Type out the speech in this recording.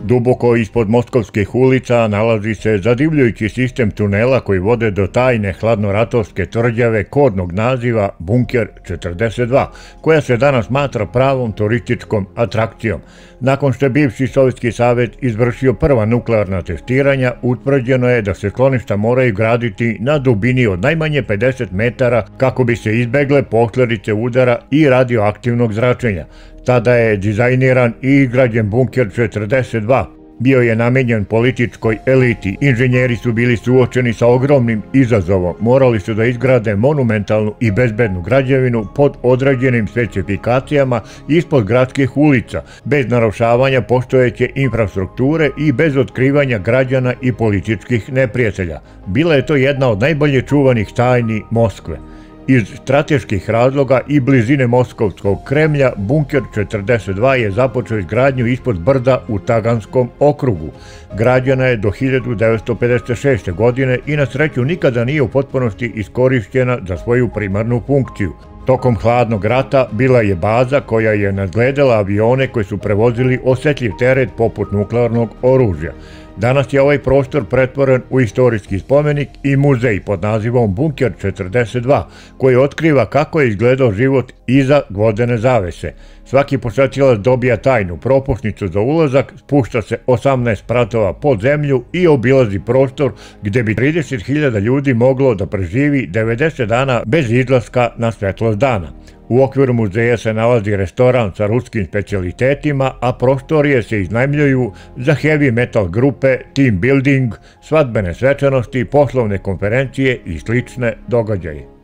Duboko ispod moskovskih ulica nalazi se zadivljujući sistem tunela koji vode do tajne hladnoratovske tvrđave kodnog naziva Bunker 42, koja se danas smatra pravom turističkom atrakcijom. Nakon što je bivši Sovjetski savez izvršio prva nuklearna testiranja, utvrđeno je da se skloništa moraju graditi na dubini od najmanje 50 metara kako bi se izbegle posljedice udara i radioaktivnog zračenja. Tada je dizajniran i izgrađen Bunker 42. Bio je namenjen političkoj eliti. Inženjeri su bili suočeni sa ogromnim izazovom. Morali su da izgrade monumentalnu i bezbednu građevinu pod određenim specifikacijama ispod gradskih ulica, bez narušavanja postojeće infrastrukture i bez otkrivanja građana i političkih neprijatelja. Bila je to jedna od najbolje čuvanih tajni Moskve. Iz strateških razloga i blizine Moskovskog Kremlja, Bunker 42 je započeo izgradnju ispod brda u Taganskom okrugu. Građena je do 1956. godine i na sreću nikada nije u potpunosti iskorišćena za svoju primarnu funkciju. Tokom hladnog rata bila je baza koja je nadgledala avione koji su prevozili osetljiv teret poput nuklearnog oružja. Danas je ovaj prostor pretvoren u istorijski spomenik i muzej pod nazivom Bunker 42, koji otkriva kako je izgledao život iza vodene zavese. Svaki posetilac dobija tajnu propusnicu za ulazak, spušta se 18 spratova pod zemlju i obilazi prostor gde bi 30.000 ljudi moglo da preživi 90 dana bez izlaska na svetlost dana. U okviru muzeja se nalazi restoran sa ruskim specijalitetima, a prostorije se iznajmljuju za heavy metal grupe, team building, svadbene svečanosti, poslovne konferencije i slične događaje.